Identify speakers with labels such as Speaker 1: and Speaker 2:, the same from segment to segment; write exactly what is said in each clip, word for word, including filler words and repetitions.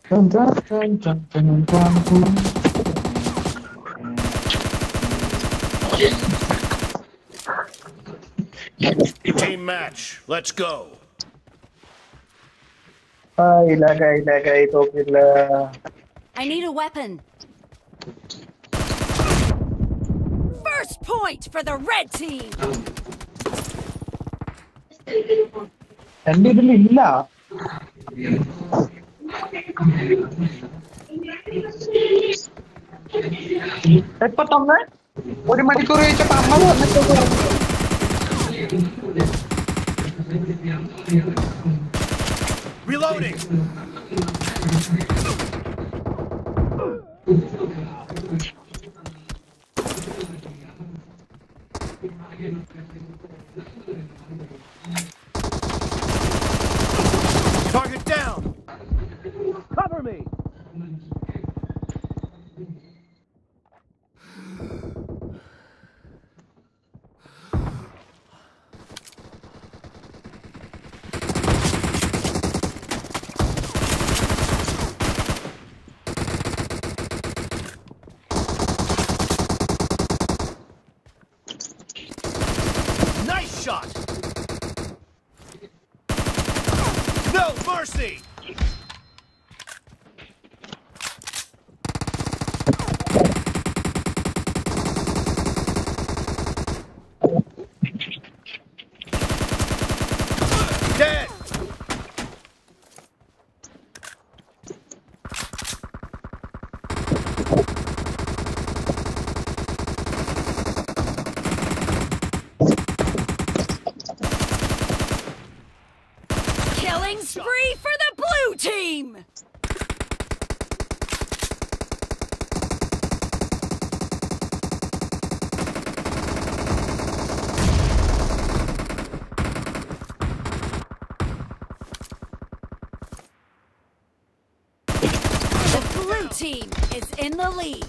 Speaker 1: Dun, dun, dun, dun, dun, dun, dun.
Speaker 2: Team match. Let's go.
Speaker 1: Ah, ilagay, ilagay ito pila.
Speaker 3: I need a weapon. First point for the red team.
Speaker 1: എന്റെ ഇതിൽ ഇല്ല. എപ്പോ തന്നെ ഒരു മണിക്കൂർ കഴിച്ചപ്പോ അമ്മ വന്നിട്ട്
Speaker 2: Reloading. Target down. Cover me. Nice shot. No mercy. Dead.
Speaker 3: Killing spree for the blue team. The blue team is in the lead.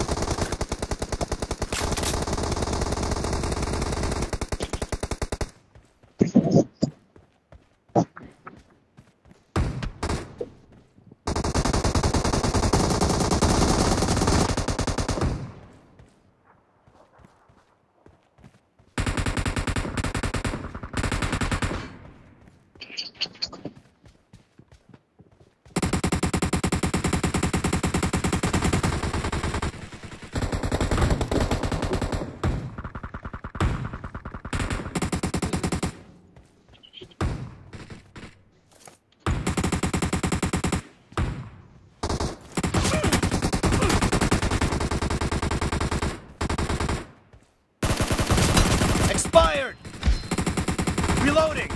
Speaker 2: Expired. Reloading.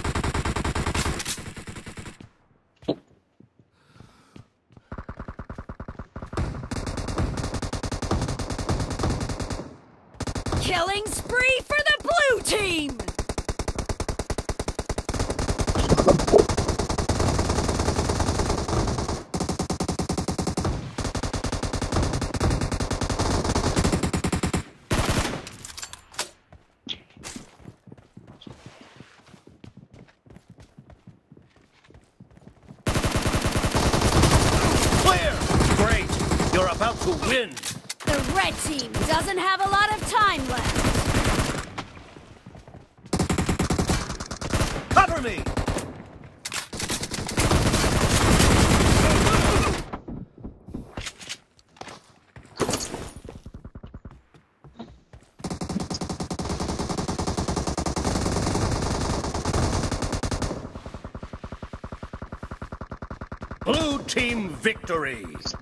Speaker 3: Killing spree for the blue team.
Speaker 2: Clear. Great. You're about to win.
Speaker 3: The red team doesn't have a lot of time left.
Speaker 2: Cover me. Blue team victory.